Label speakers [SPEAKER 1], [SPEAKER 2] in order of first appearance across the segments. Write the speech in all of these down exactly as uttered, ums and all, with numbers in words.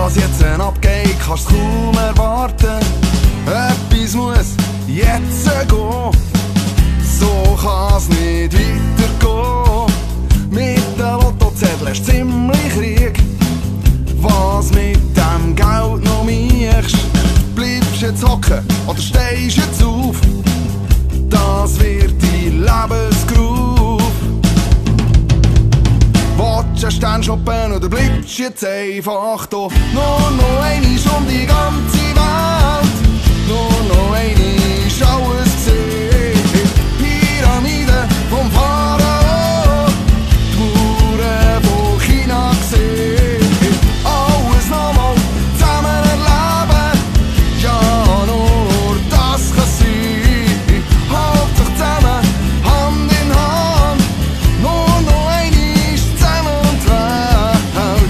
[SPEAKER 1] Was jetzt abgeht, kannst du kaum erwarten. Etwas muss jetzt gehen, so kann's nicht weitergehen. Mit den Lottozetteln ist ziemlich Krieg. Was mit dem Geld noch miechst, bleibst jetzt hocken oder stehst jetzt auf? Das wird dein Lebensgroove. Willst du Stern shoppen oder bleibst jetzt einfach da? Nur noch einmal um die ganze Welt, nur noch einmal alles gesehen. Pyramide vom Pharao, die Mauern von China gesehen. Alles nochmal zusammen erleben, ja nur das kann sein. Halt dich zusammen, Hand in Hand, nur noch einmal zusammen und Welt.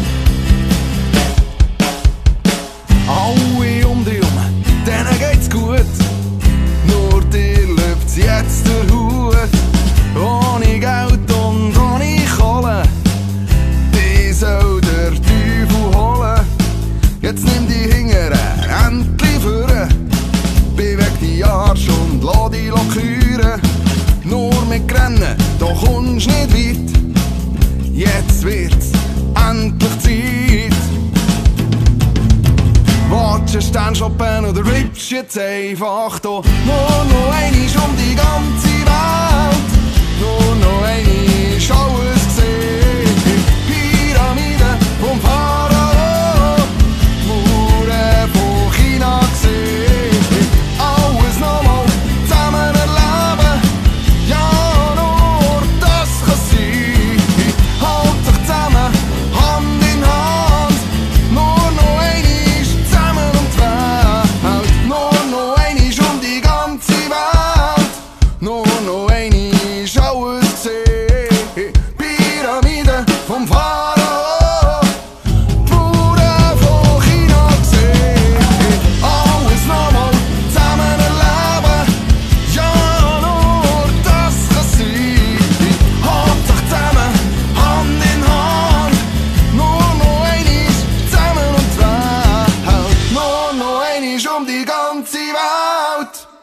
[SPEAKER 1] Alle um dich herum, denen geht's gut, nur dir läuft's jetzt der Hut. Ohne Geld und ohne Kohle, die soll der Teufel holen. Jetzt nimm die Hingere endlich vorne, beweg die Arsch und lass dich küren. Nur mit Rennen, da kommst nicht weit, jetzt wird's endlich Zeit. Willst du Stern shoppen oder bleibst jetzt einfach da? Nur noch einmal um die ganze Welt, nur noch einmal alles gesehen. Pyramide vom Pharao, die Mauern von China gesehen. Alles nochmal zusammen erleben, ja nur das kann sein. Halt dich zusammen, Hand in Hand, nur noch einmal zusammen und Welt. Nur noch einmal um die ganze Welt, nur noch einmal alles gesehen. Pyramide vom Pharao, die Mauern von China gesehen. Alles nochmal zusammen erleben, ja nur das kann sein. Halt dich zusammen, Hand in Hand, nur noch einmal zusammen und Welt. Nur noch einmal um die ganze Welt.